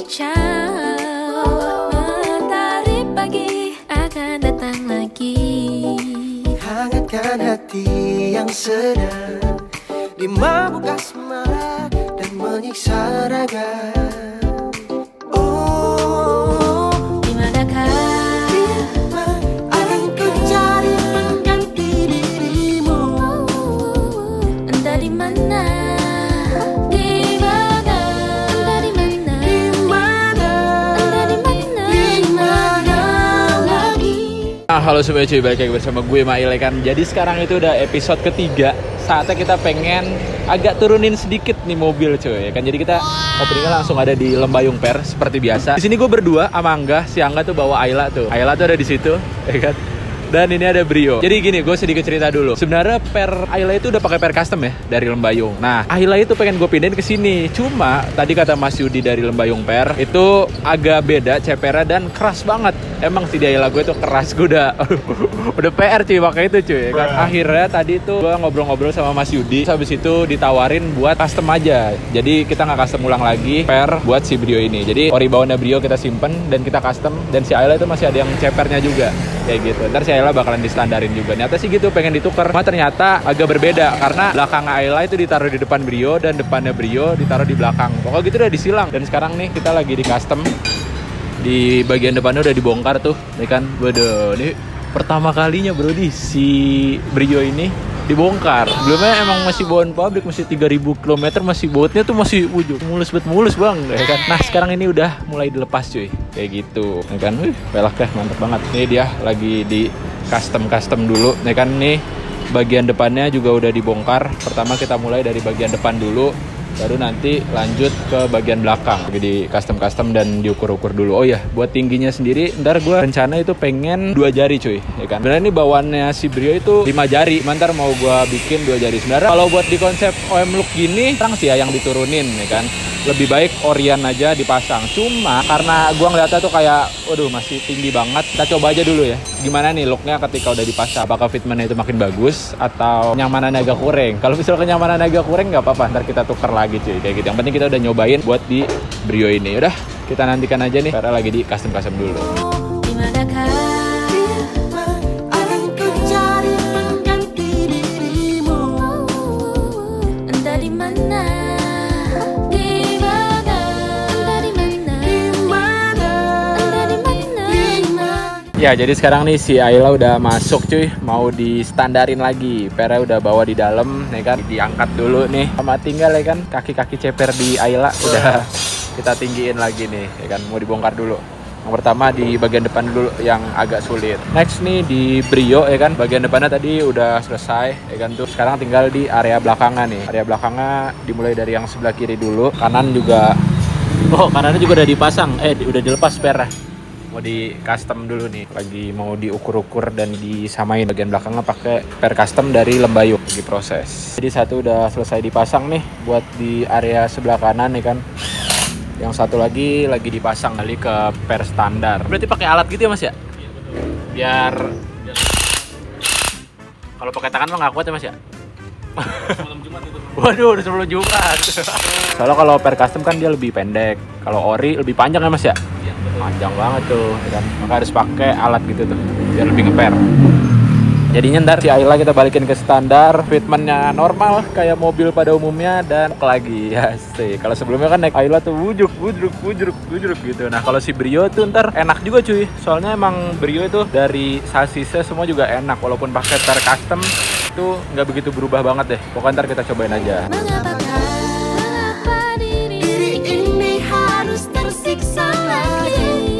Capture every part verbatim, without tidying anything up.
kicau, mentari pagi akan datang lagi. Hangatkan hati yang sedang dimabuk asmara dan menyiksa raga. Oh, dimanakah akan ku cari pengganti dirimu? Entah di mana, di mana, entah di mana, Di mana, entah di mana, di mana lagi? Nah, halo semuanya cuy, balik lagi bersama gue Mail kan. Jadi sekarang itu udah episode ketiga. Saatnya kita pengen agak turunin sedikit nih mobil cuy ya kan. Jadi kita openingnya langsung ada di Lembayung Per seperti biasa. Di sini gue berdua sama Angga. Si Angga tuh bawa Ayla tuh. Ayla tuh ada di situ ya kan. Dan ini ada Brio. Jadi gini, gue sedikit cerita dulu. Sebenarnya per Ayla itu udah pakai per custom ya dari Lembayung. Nah, Ayla itu pengen gue pindahin ke sini. Cuma tadi kata Mas Yudi dari Lembayung Per itu agak beda C P R dan keras banget. Emang si Ayla gue itu keras. Gue udah udah P R cuy pakai itu cuy. Kan akhirnya tadi tuh gue ngobrol-ngobrol sama Mas Yudi. Habis itu ditawarin buat custom aja. Jadi kita nggak custom ulang lagi per buat si Brio ini. Jadi ori bawahnya Brio kita simpen dan kita custom. Dan si Ayla itu masih ada yang C P R-nya juga kayak gitu. Ntar si Ayla bakalan distandarin juga. Ternyata sih gitu pengen ditukar. Cuma ternyata agak berbeda karena belakang Ayla itu ditaruh di depan Brio dan depannya Brio ditaruh di belakang. Pokoknya gitu udah disilang. Dan sekarang nih kita lagi di custom. Di bagian depannya udah dibongkar tuh, ya kan? Waduh, ini pertama kalinya bro di si Brio ini dibongkar. Sebelumnya emang masih bawaan pabrik, masih tiga ribu kilometer, masih bautnya tuh masih ujung mulus bet mulus bang, ya kan? Nah sekarang ini udah mulai dilepas cuy, kayak gitu, ya kan? Wih, pelak deh, mantep banget. Ini dia lagi di custom custom dulu, ya kan? Nih bagian depannya juga udah dibongkar. Pertama kita mulai dari bagian depan dulu. Baru nanti lanjut ke bagian belakang. Jadi custom-custom dan diukur-ukur dulu. Oh ya, buat tingginya sendiri, ntar gue rencana itu pengen dua jari cuy, ya kan? Sebenarnya ini bawaannya si Brio itu lima jari. Ntar mau gue bikin dua jari. Sebenarnya kalau buat di konsep O M look gini, terang sih ya yang diturunin, ya kan? Lebih baik Orion aja dipasang. Cuma karena gue ngeliatnya tuh kayak, waduh masih tinggi banget. Kita coba aja dulu ya. Gimana nih looknya ketika udah dipasang? Apakah fitmentnya itu makin bagus atau kenyamanannya agak kurang? Kalau misal kenyamanan agak kurang nggak apa-apa. Ntar kita tuker lagi cuy kayak gitu. Yang penting kita udah nyobain buat di Brio ini. Udah kita nantikan aja nih. Karena lagi di custom-custom dulu. dimanakah? Akan ku cari pengganti dirimu. Entah di mana, di mana, entah di mana, Di mana, entah di mana, di mana? Ya jadi sekarang nih si Ayla udah masuk cuy. Mau distandarin lagi. Pernya udah bawa di dalam nih kan. Diangkat dulu nih. Sama tinggal ya kan kaki-kaki ceper di Ayla udah kita tinggiin lagi nih ya kan. Mau dibongkar dulu. Yang pertama di bagian depan dulu yang agak sulit. Next nih di Brio ya kan. Bagian depannya tadi udah selesai ya kan tuh. Sekarang tinggal di area belakangnya nih. Area belakangnya dimulai dari yang sebelah kiri dulu. Kanan juga. Oh kanannya juga udah dipasang. Eh udah dilepas pernya. Mau di custom dulu nih, lagi mau diukur-ukur dan disamain bagian belakangnya pakai per custom dari Lembayung lagi proses. Jadi satu udah selesai dipasang nih buat di area sebelah kanan nih kan. Yang satu lagi lagi dipasang kali ke per standar. Berarti pakai alat gitu ya Mas ya? Biar kalau pakai tangan mah nggak kuat ya Mas ya? Waduh, udah sebelum Jumat. Soalnya kalau per custom kan dia lebih pendek. Kalau ori lebih panjang ya Mas ya? Panjang banget tuh, ya kan? Maka harus pakai alat gitu tuh, biar lebih ngeper. Jadinya ntar si Ayla kita balikin ke standar, fitmentnya normal kayak mobil pada umumnya dan lagi ya sih. Kalau sebelumnya kan naik Ayla tuh wujud, wujud, wujud, wujud gitu. Nah kalau si Brio tuh ntar enak juga cuy. Soalnya emang Brio itu dari sasisnya semua juga enak, walaupun pakai per custom itu nggak begitu berubah banget deh. Pokoknya ntar kita cobain aja. Mengapakah, mengapa diri Diri ini harus tersiksa lagi.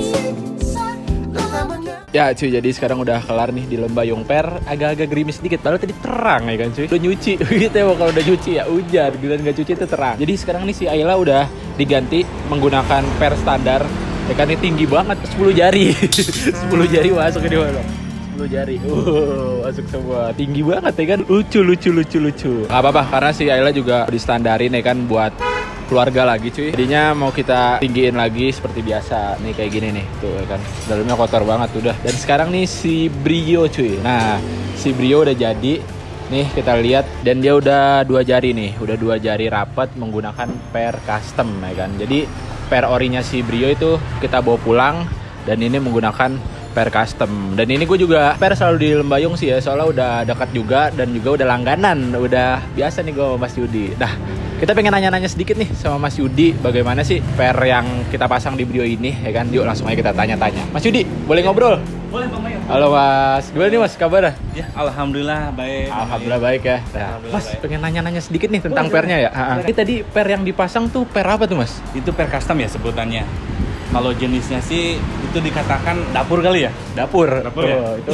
Ya cuy, jadi sekarang udah kelar nih di Lembayung Per. Agak-agak gerimis sedikit, padahal tadi terang ya kan cuy. Udah nyuci, gitu ya kalau udah nyuci ya hujan, giliran nggak cuci itu terang. Jadi sekarang nih si Ayla udah diganti menggunakan per standar. Ya kan ini tinggi banget, sepuluh jari. sepuluh jari masuk ke mana? sepuluh jari, uh, masuk semua. Tinggi banget ya kan, lucu, lucu, lucu, lucu. Gak apa-apa, karena si Ayla juga distandarin ya kan buat keluarga lagi cuy. Jadinya mau kita tinggiin lagi seperti biasa nih kayak gini nih tuh ya kan. Dalamnya kotor banget udah. Dan sekarang nih si Brio cuy. Nah si Brio udah jadi nih kita lihat dan dia udah dua jari nih, udah dua jari rapat menggunakan per custom ya kan. Jadi per orinya si Brio itu kita bawa pulang, dan ini menggunakan per custom. Dan ini gue juga per selalu di Lembayung sih ya, soalnya udah dekat juga dan juga udah langganan, udah biasa nih gue sama Mas Yudi. Nah, kita pengen nanya-nanya sedikit nih sama Mas Yudi, bagaimana sih per yang kita pasang di Brio ini, ya kan? Yuk langsung aja kita tanya-tanya. Mas Yudi, boleh ngobrol? Boleh Bang Mayu. Halo Mas, gimana nih Mas kabarnya? Ya, alhamdulillah baik. Alhamdulillah baik ya. Nah, Alhamdulillah Mas baik. pengen nanya-nanya sedikit nih tentang Boleh, pernya ya. boleh. Ini tadi per yang dipasang tuh per apa tuh Mas? Itu per custom ya sebutannya. Kalau jenisnya sih itu dikatakan dapur kali ya? Dapur. Dapur Tuh, ya? itu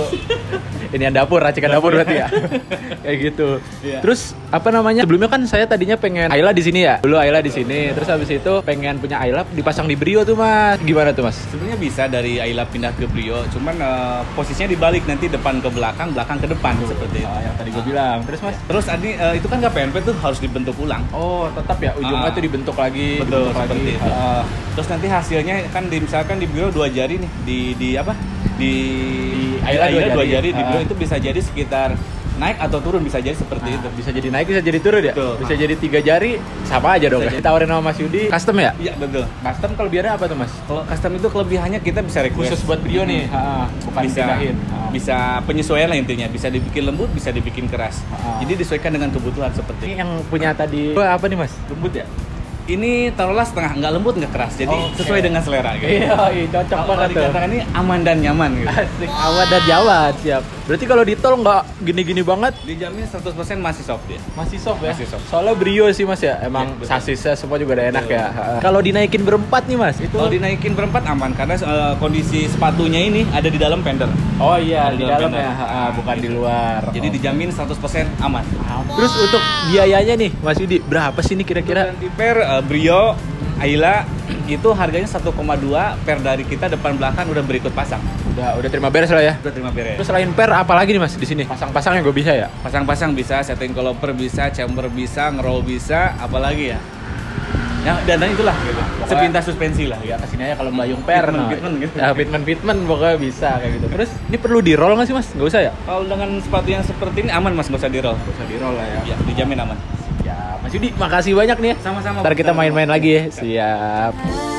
ini yang dapur, racikan dapur, berarti ya. Kayak gitu. Iya. Terus apa namanya? Sebelumnya kan saya tadinya pengen Ayla di sini ya. Dulu Ayla di sini, terus habis itu pengen punya Ayla dipasang di Brio tuh Mas. Gimana tuh Mas? Sebenarnya bisa dari Ayla pindah ke Brio, cuman eh, posisinya dibalik, nanti depan ke belakang, belakang ke depan seperti itu. Oh, yang tadi gue bilang. Terus Mas? Terus Adi eh, itu kan K P N P tuh harus dibentuk ulang. Oh, tetap ya ujungnya Ah. tuh dibentuk lagi, Betul, dibentuk seperti lagi. itu. Ah. Terus nanti hasilnya kan di, misalkan di Brio dua jari nih, di di apa? Di, Di Ayla dua dua jari. jari, di Brio Ah. itu bisa jadi sekitar naik atau turun, bisa jadi seperti Nah, itu. bisa jadi naik, bisa jadi turun ya? Betul. Bisa jadi tiga jari, sama aja dong Bisa ya? jadi. Ditawarin sama Mas Yudi, custom ya? Iya, betul. Custom kelebihannya apa tuh Mas? Kalau custom itu kelebihannya kita bisa request Khusus buat Brio nih, ha, bukan bisa dipindahin. Ha. bisa penyesuaian lah intinya, bisa dibikin lembut, bisa dibikin keras. Ah. Jadi disesuaikan dengan kebutuhan seperti Ini yang punya tadi apa nih Mas? Lembut ya? ini taruhlah setengah, nggak lembut nggak keras, jadi Oke. sesuai dengan selera gitu. Iya, iya cocok Kalau banget tuh. dikatakan ini aman dan nyaman gitu. Asik, awet dan jawat, siap. Berarti kalau di tol nggak gini-gini banget, Dijamin seratus persen masih soft dia. masih soft ya? Masih soft. Soalnya Brio sih Mas ya, emang Iya, betul. sasisnya semua juga udah enak Betul. ya. Ha. Kalau dinaikin berempat nih Mas, itu Kalau dinaikin berempat aman karena eh, kondisi sepatunya ini ada di dalam fender. oh iya Ada di di dalam dalam ya, fender. ha, bukan di luar. Jadi Oh. dijamin seratus persen aman. Terus untuk biayanya nih Mas Yudi, berapa sih ini kira-kira? Ganti per eh, Brio, Ayla itu harganya satu koma dua per dari kita depan belakang udah berikut pasang. Udah udah terima beres lah ya. Udah terima beres. Terus selain per apa lagi nih Mas di sini? Pasang-pasangnya gue bisa ya? Pasang-pasang bisa, setting collar bisa, chamber bisa, ngeroll bisa, apalagi ya. Ya, dan, dan itulah gitu. Sepintas suspensi lah Ya ya. kesini aja kalau Bayung per, Fitment, no. fitment gitu. Ya fitment fitment pokoknya bisa kayak gitu. Terus ini perlu di roll nggak sih Mas? Nggak usah ya? Kalau dengan sepatu yang seperti ini aman Mas, nggak usah di roll. Nggak usah di roll lah ya. Ya, dijamin aman. Ya Mas Yudi, makasih banyak nih ya. Sama-sama. Ntar kita main-main lagi ya. Siap.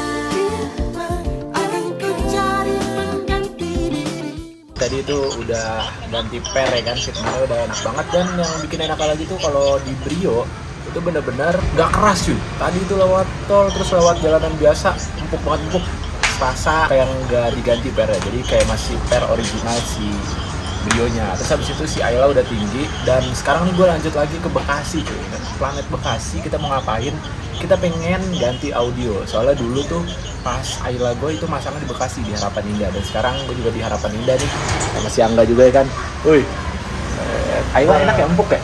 Akan ku cari pengganti diri. Tadi itu udah ganti per ya kan, fitmentnya udah enak banget. Dan yang bikin enak lagi tuh kalau di Brio itu bener-bener nggak keras cuy. Tadi itu lewat tol terus lewat jalanan biasa empuk banget, empuk. Rasa kayak nggak diganti per ya, jadi kayak masih per original si Brio-nya. Terus habis itu si Ayla udah tinggi. Dan sekarang nih gue lanjut lagi ke Bekasi cuy. Kan Planet Bekasi kita mau ngapain? Kita pengen ganti audio. Soalnya dulu tuh pas Ayla gue itu masangnya di Bekasi di Harapan Indah. Dan sekarang gue juga di Harapan Indah nih sama si Angga juga ya kan. Woi, eh, Ayla enak ya, empuk ya?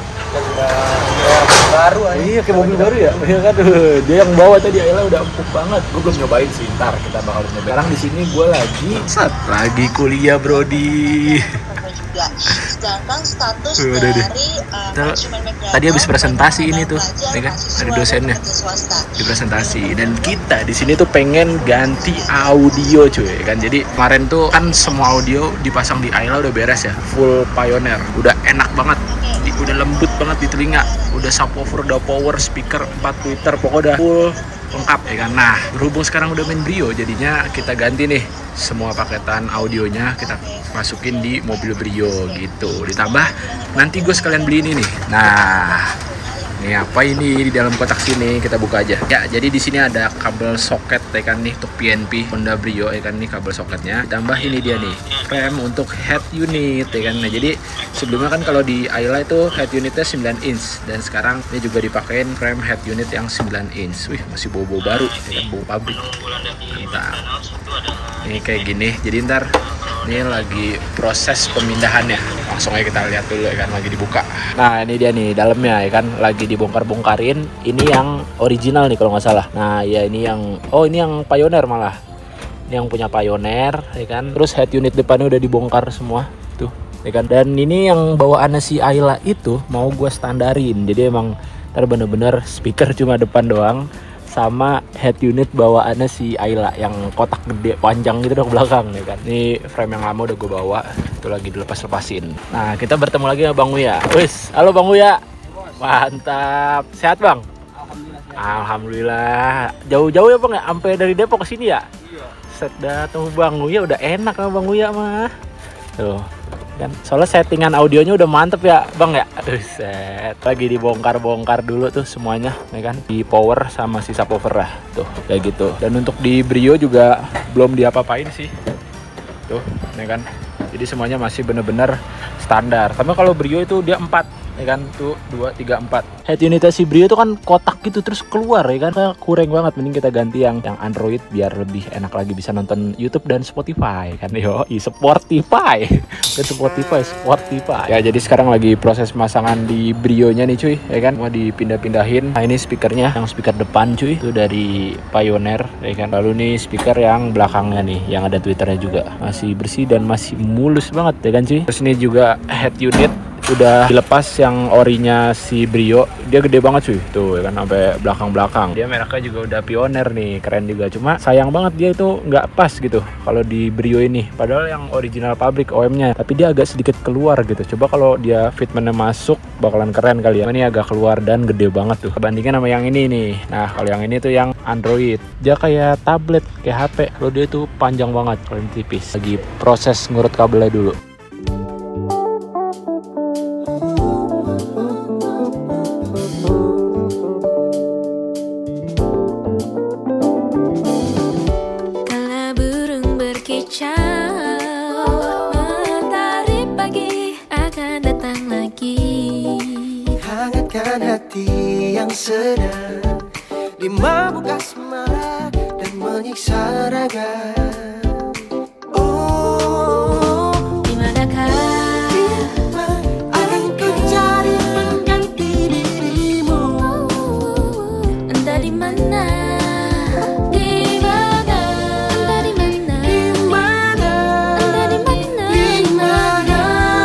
Baru aja. Iya kayak mobil baru ya. Iya kan. Dia yang bawa tadi Ayla udah empuk banget. Gue belum nyobain sih, ntar kita bakal nyobain. Sekarang di sini gue lagi Sat, lagi kuliah Brody. juga. Sedangkan status Tuh, udah dari deh. uh, Kita- manajemen mediator tadi habis presentasi bagi ini tuh, pelajar, ya kan? mahasiswa, Ada dosennya. dan pekerja swasta. Di presentasi. Dan kita di sini tuh pengen ganti audio cuy kan. Jadi kemarin tuh kan semua audio dipasang di Ayla udah beres ya, full Pioneer, udah enak banget, di, udah lembut banget di telinga, udah subwoofer, udah power, speaker empat tweeter, pokoknya udah full lengkap ya kan. Nah berhubung sekarang udah main Brio, jadinya kita ganti nih semua paketan audionya, kita masukin di mobil Brio gitu. Ditambah nanti gue sekalian beli ini nih. Nah ini apa ini di dalam kotak sini, kita buka aja ya. Jadi di sini ada kabel soket ya kan nih untuk P N P Honda Brio ya kan, nih kabel soketnya. Ditambah ini dia nih rem untuk head unit ya kan. Nah jadi sebelumnya kan kalau di Ayla itu head unitnya sembilan inch, dan sekarang ini juga dipakein rem head unit yang sembilan inch. Wih masih bau-bau baru ya kan, bau pabrik. Mantap. Ini kayak gini. Jadi ntar ini lagi proses pemindahannya. Langsung aja kita lihat dulu ya kan, lagi dibuka. Nah ini dia nih dalamnya ya kan, lagi dibongkar-bongkarin. Ini yang original nih kalau nggak salah. Nah ya ini yang, oh ini yang Pioneer malah. Ini yang punya Pioneer ya kan. Terus head unit depannya udah dibongkar semua tuh ya kan. Dan ini yang bawaannya si Ayla itu mau gue standarin. Jadi emang ntar bener-bener speaker cuma depan doang, sama head unit bawaannya si Ayla yang kotak gede panjang gitu dong belakang ya kan. Ini frame yang lama udah gue bawa, itu lagi dilepas-lepasin. Nah kita bertemu lagi sama Bang Uya. Wis, halo Bang Uya. Mantap, sehat Bang? Alhamdulillah Alhamdulillah. Jauh-jauh ya Bang ya, sampai dari Depok ke sini ya? Iya. Set datang Bang Uya udah enak sama Bang Uya mah. Tuh. Kan soalnya settingan audionya udah mantep ya Bang ya. Aduh set. Lagi dibongkar-bongkar dulu tuh semuanya ya kan. Di power sama si subwoofer lah. Tuh kayak gitu. Dan untuk di Brio juga belum diapa-apain sih. Tuh ya kan. Jadi semuanya masih bener-bener standar. Tapi kalau Brio itu dia empat ya kan, tuh dua, tiga, empat. Head unitnya si Brio itu kan kotak gitu terus keluar ya kan, kayak kurang banget. Mending kita ganti yang yang Android biar lebih enak lagi bisa nonton YouTube dan Spotify kan. Yo, i Spotify. Kan Spotify, Spotify. Ya jadi sekarang lagi proses pemasangan di Brio-nya nih cuy, ya kan. Mau dipindah-pindahin. Nah ini speakernya, yang speaker depan cuy, itu dari Pioneer ya kan. Lalu nih speaker yang belakangnya nih, yang ada Twitternya juga. Masih bersih dan masih mulus banget ya kan cuy. Terus ini juga head unit udah dilepas yang orinya si Brio, dia gede banget cuy tuh ya kan, sampai belakang-belakang. Dia mereknya juga udah Pioneer nih, keren juga. Cuma sayang banget dia itu nggak pas gitu kalau di Brio ini, padahal yang original pabrik O M-nya, tapi dia agak sedikit keluar gitu. Coba kalau dia fitmentnya masuk bakalan keren kali ya. Ini agak keluar dan gede banget tuh kebandingkan sama yang ini nih. Nah kalau yang ini tuh yang Android, dia kayak tablet, kayak H P. Kalau dia tuh panjang banget, kalau ini tipis. Lagi proses ngurut kabelnya dulu. Mentari pagi akan datang lagi, Hangatkan hati yang sedang dimabuk asmara dan menyiksa raga. Oh, dimanakah akan ku cari pengganti dirimu? Entah di mana, di mana, entah di mana, Di mana, entah di mana, di mana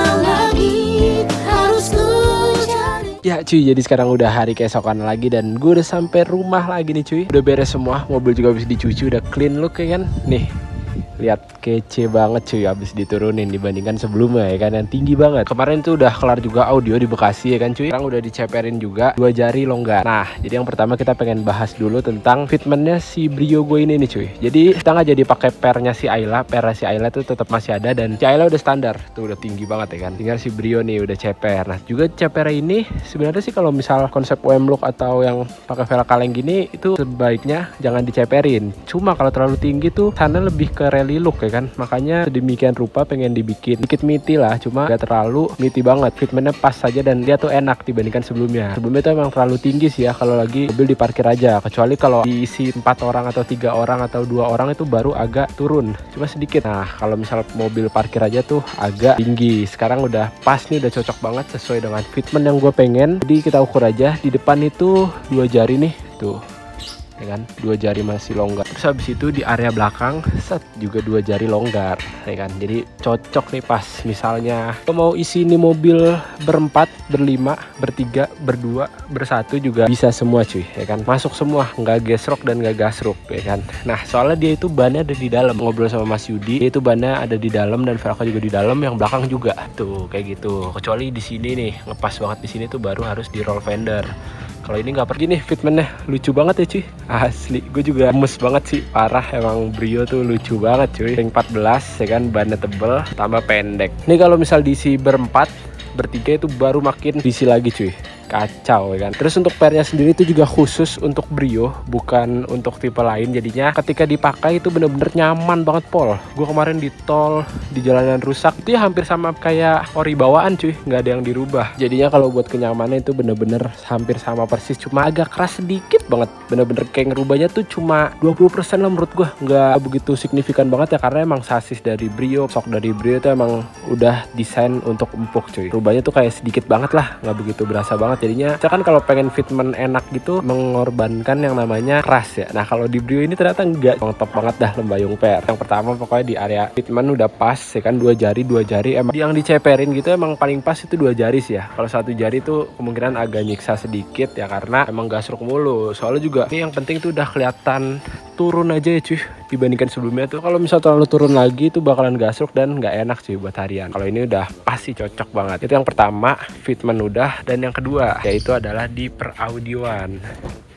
lagi harus ku cari? Ya cuy, jadi sekarang udah hari keesokan lagi dan gue udah sampai rumah lagi nih cuy. Udah beres semua, mobil juga habis dicuci, udah clean look ya kan. Nih, lihat kece banget cuy, habis diturunin dibandingkan sebelumnya ya kan, yang tinggi banget. Kemarin tuh udah kelar juga audio di Bekasi ya kan cuy. Sekarang udah diceperin juga dua jari longgar. Nah jadi yang pertama kita pengen bahas dulu tentang fitmentnya si Brio gue ini nih cuy. Jadi kita nggak jadi pakai pernya si Ayla. Pernya si Ayla tuh tetap masih ada dan si Ayla udah standar tuh, udah tinggi banget ya kan. Tinggal si Brio nih udah ceper. Nah juga ceper ini sebenarnya sih kalau misal konsep O M look atau yang pakai velg kaleng gini itu sebaiknya jangan diceperin. Cuma kalau terlalu tinggi tuh sana lebih ke rally look ya kan, makanya sedemikian rupa pengen dibikin dikit miti lah, cuma gak terlalu miti banget, fitmentnya pas saja dan dia tuh enak dibandingkan sebelumnya. Sebelumnya tuh emang terlalu tinggi sih ya kalau lagi mobil diparkir aja, kecuali kalau diisi empat orang atau tiga orang atau dua orang itu baru agak turun, cuma sedikit. Nah kalau misal mobil parkir aja tuh agak tinggi. Sekarang udah pas nih, udah cocok banget sesuai dengan fitment yang gue pengen. Jadi kita ukur aja di depan itu dua jari nih tuh ya kan, dua jari masih longgar. Terus habis itu di area belakang set juga dua jari longgar ya kan. Jadi cocok nih pas misalnya lo mau isi ini mobil berempat, berlima, bertiga, berdua, bersatu juga bisa semua cuy ya kan, masuk semua, nggak gesrok dan nggak gasruk ya kan. Nah soalnya dia itu bannya ada di dalam. Ngobrol sama Mas Yudi, dia itu bannya ada di dalam dan velgnya juga di dalam, yang belakang juga tuh kayak gitu. Kecuali di sini nih ngepas banget, di sini tuh baru harus di roll fender. Kalau ini nggak pergi nih, fitmentnya lucu banget ya cuy, asli. Gue juga gemes banget sih, parah emang Brio tuh lucu banget cuy. Ring empat belas ya kan, bannya tebel tambah pendek. Ini kalau misal diisi berempat, bertiga itu baru makin diisi lagi cuy, kacau ya kan. Terus untuk pernya sendiri itu juga khusus untuk Brio, bukan untuk tipe lain. Jadinya ketika dipakai itu bener-bener nyaman banget pol. Gue kemarin di tol, di jalanan rusak, itu ya hampir sama kayak ori bawaan cuy, nggak ada yang dirubah. Jadinya kalau buat kenyamanan itu bener-bener hampir sama persis, cuma agak keras sedikit banget. Bener-bener kayak ngerubahnya tuh cuma dua puluh persen lah menurut gue, nggak begitu signifikan banget ya, karena emang sasis dari Brio, sok dari Brio itu emang udah desain untuk empuk cuy. Rubahnya tuh kayak sedikit banget lah, nggak begitu berasa banget. Jadinya misalkan kalau pengen fitment enak gitu mengorbankan yang namanya keras ya. Nah kalau di Brio ini ternyata enggak, top banget dah lembayung per. Yang pertama pokoknya di area fitment udah pas ya kan, dua jari dua jari emang yang diceperin gitu emang paling pas itu dua jari sih ya. Kalau satu jari tuh kemungkinan agak nyiksa sedikit ya, karena emang gasruk mulu. Soalnya juga ini yang penting tuh udah kelihatan turun aja ya cuy, dibandingkan sebelumnya tuh kalau misal terlalu turun lagi tuh bakalan gasruk dan nggak enak cuy buat harian. Kalau ini udah pasti cocok banget. Itu yang pertama, fitment udah. Dan yang kedua yaitu adalah di peraudioan.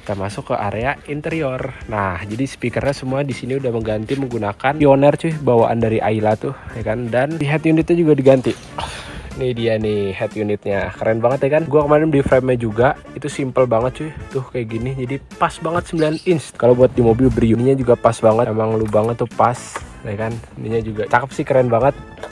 Kita masuk ke area interior. Nah, jadi speakernya semua di sini udah mengganti menggunakan Pioneer cuy, bawaan dari Ayla tuh, ya kan. Dan di head unitnya juga diganti. Ini dia nih head unitnya, keren banget ya kan. Gua kemarin beli frame-nya juga, itu simple banget cuy. Tuh kayak gini, jadi pas banget sembilan inch. Kalau buat di mobil Brio, ininya juga pas banget. Emang lu banget tuh pas, ya kan. Ininya juga cakep sih, keren banget.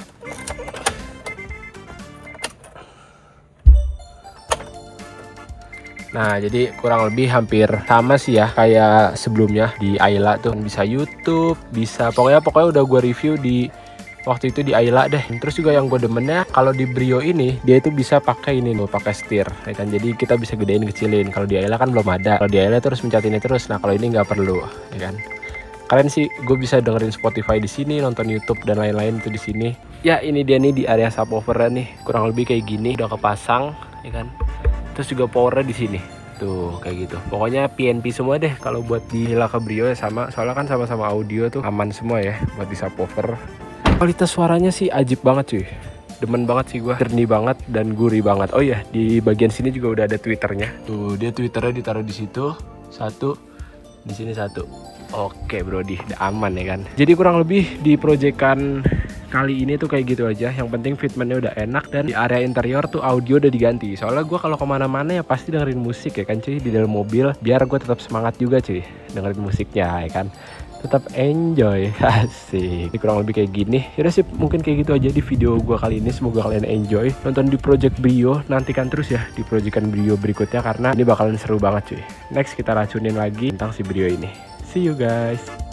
Nah, jadi kurang lebih hampir sama sih ya kayak sebelumnya di Ayla tuh. Bisa YouTube, bisa pokoknya pokoknya udah gue review di waktu itu di Ayla deh. Terus juga yang gue demennya kalau di Brio ini dia itu bisa pakai ini loh, pakai setir, ya kan. Jadi kita bisa gedein kecilin. Kalau di Ayla kan belum ada. Kalau di Ayla terus mencet ini terus. Nah, kalau ini nggak perlu, ya kan. Keren sih, gue bisa dengerin Spotify di sini, nonton YouTube dan lain-lain tuh di sini. Ya, ini dia nih di area subwoofernya nih. Kurang lebih kayak gini, udah kepasang, ya kan. Terus juga powernya di sini tuh kayak gitu. Pokoknya P N P semua deh kalau buat di Hilaka Brio ya sama. Soalnya kan sama-sama audio tuh aman semua ya buat di subwoofer. Kualitas suaranya sih ajib banget cuy. Demen banget sih gua, jernih banget dan gurih banget. Oh iya, di bagian sini juga udah ada Twitternya. Tuh dia Twitternya ditaruh di situ satu, di sini satu. Oke brodi, udah aman ya kan. Jadi kurang lebih di proyekan kali ini tuh kayak gitu aja. Yang penting fitmentnya udah enak dan di area interior tuh audio udah diganti. Soalnya gue kalau kemana-mana ya pasti dengerin musik ya kan cuy di dalam mobil. Biar gue tetap semangat juga cuy dengerin musiknya ya kan. Tetap enjoy, asik. Ini kurang lebih kayak gini. Yaudah sih mungkin kayak gitu aja di video gue kali ini. Semoga kalian enjoy nonton di Project Brio. Nantikan terus ya di Proyekan Brio berikutnya karena ini bakalan seru banget cuy. Next kita racunin lagi tentang si Brio ini. See you guys.